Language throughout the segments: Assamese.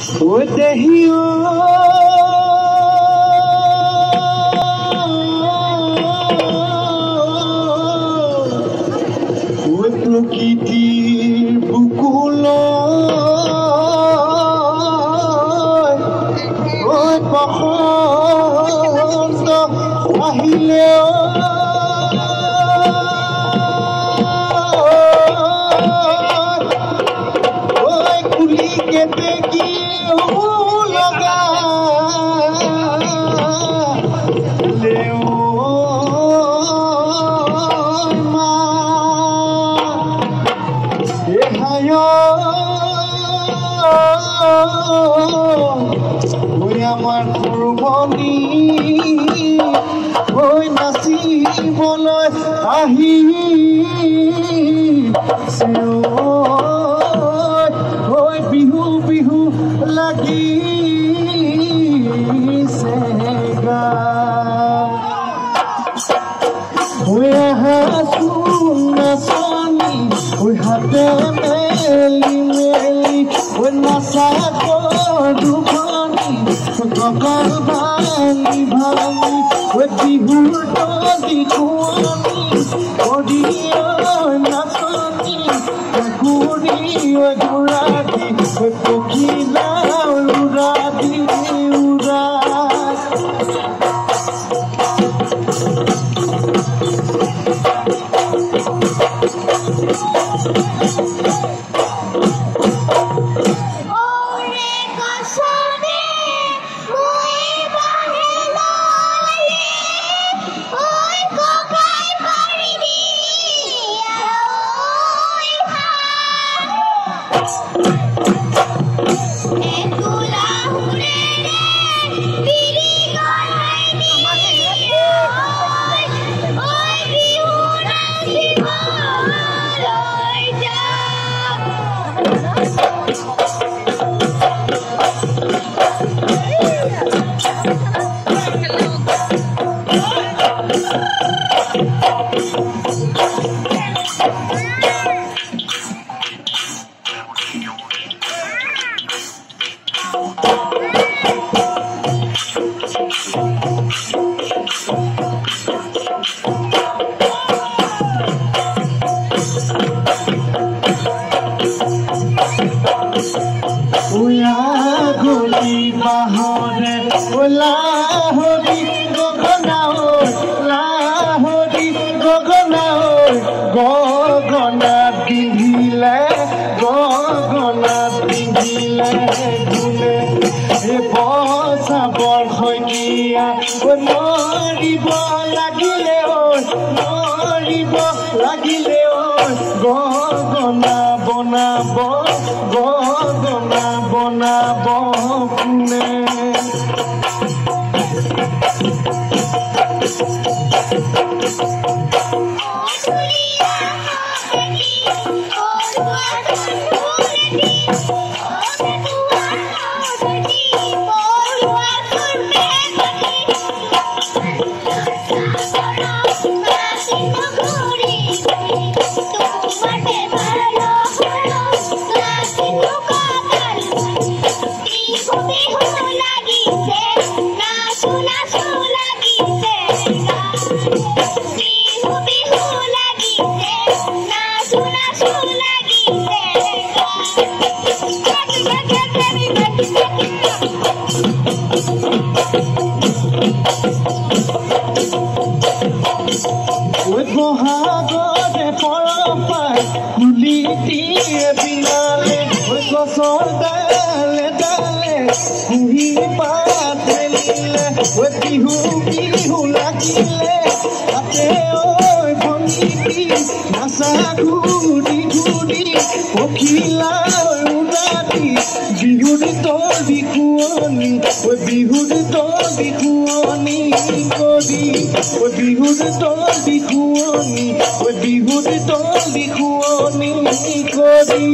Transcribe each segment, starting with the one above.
With the with Lukiti Bukulo, with Bahonda Ahileo, with Kuliketeki. আমার কুরবানী ওই নাচিবলৈ আহি ওই বিহু বিহু লাগিছে গা ওই আহাচো নাচনি ওই হাতে মেলি মেলি ওই নাচা দুখনি ককাল ভাঙি ভাঙি ওই বিহুৰ তলি খুৱনি অদিয় নাচনি ঘূৰি ঘূৰাদি ওই পখিলা উৰাদি উৰা গলি বাহরে লাহরি গগনা পিন্ধিলে গুনে এ বসাবৰ শইকীয়া মৰিব লাগিলে গগনা বনাব কোনে বহাগতে পৰপাই কুলি দিয়ে বিনালে গছৰ ডালে ডালে কুহি পাত মেলিলে বিহু বিহু লাগিলে তাতে ঐ ভঙিটি নাচা ঘূৰি ঘূৰি পখিলা উৰাদি বিহুৰ তলি কুঁৱনি বিহুৰ তলি কুঁৱনি কৰি বিহুৰ তলি কুঁৱনি বিহুৰ তলি কুঁৱনি কৰি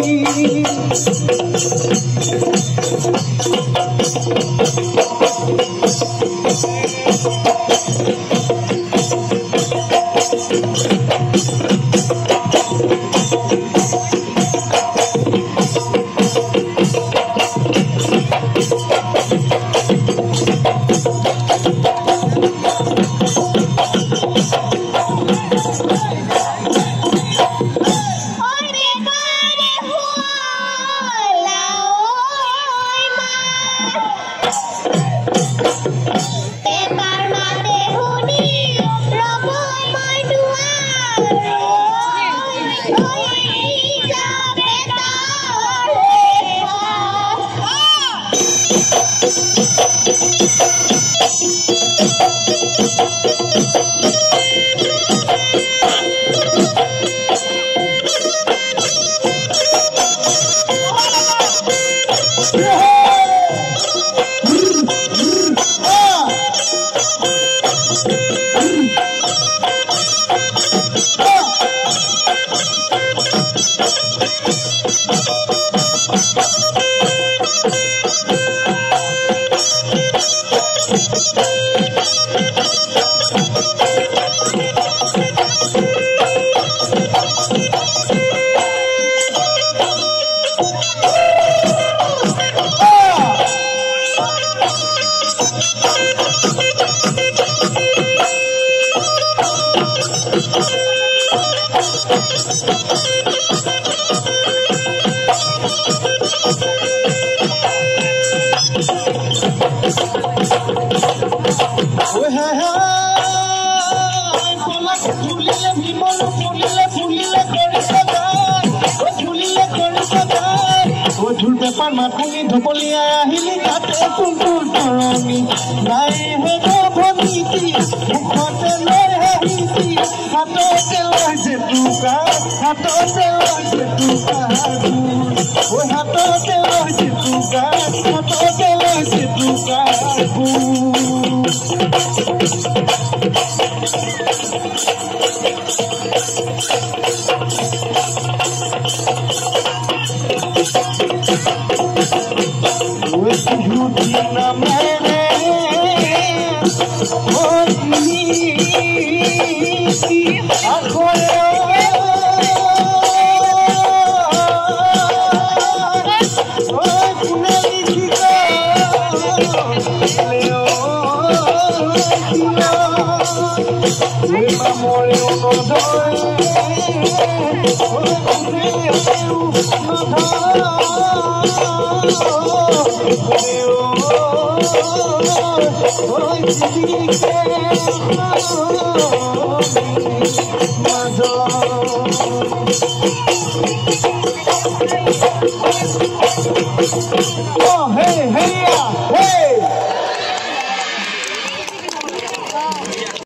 Pan matuni dhopolia ahili kate kuntur toroni nai he boniti mukhote loi hiti hatote loi jetuka hatote loi jetuka oi hatote loi jetuka hatote loi jetuka Jutina mere Oh, hey,